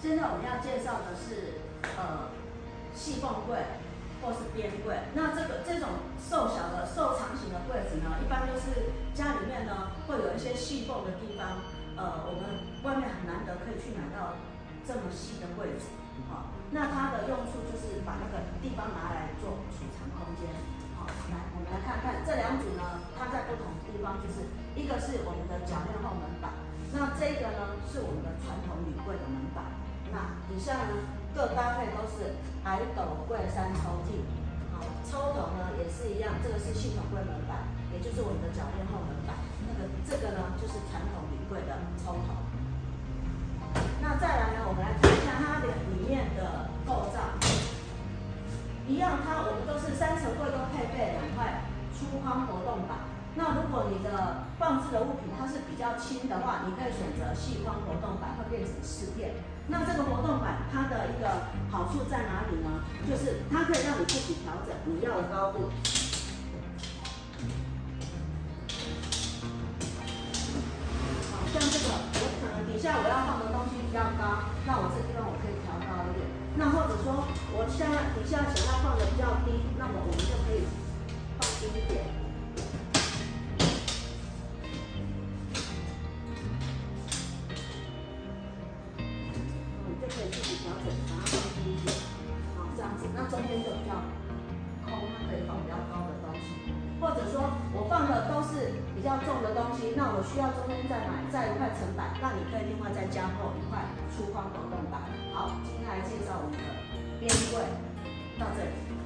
现在我们要介绍的是细缝柜或是边柜。那这种瘦小的瘦长型的柜子呢，一般就是家里面呢会有一些细缝的地方，我们外面很难得可以去买到这么细的柜子。好，那它的用处就是把那个地方拿来做储藏空间。好，来我们来看看这两组呢，它在不同地方，就是一个是我们的铰链后门板，那这个呢是我们的传统铝柜的门板。那底下呢各搭配都是矮斗柜3抽屉。好，抽头呢也是一样，这个是系统柜门板，也就是我们的铰链后门板。这个呢就是传统铝柜的抽头。那再来呢，我们来看一下它的里面的构造。一样，我们都是3层柜都配备2块粗框活动板。那如果你的放置的物品它是比较轻的话，你可以选择细框活动板，会变成4片。那这个活动板它的一个好处在哪里呢？就是它可以让你自己调整你要的高度。好像这个，我可能底下我要放的东西比较高，那我这地方我可以调高一点。那或者说我现在底下想要放的比较低，那么我们就可以放低一点。就可以自己调整，把它放低一点，好，这样子，那中间就比较空，它可以放比较高的东西。或者说我放的都是比较重的东西，那我需要中间再1块层板，那你可以另外再加厚1块粗框活动板。好，今天来介绍我们的边柜，到这里。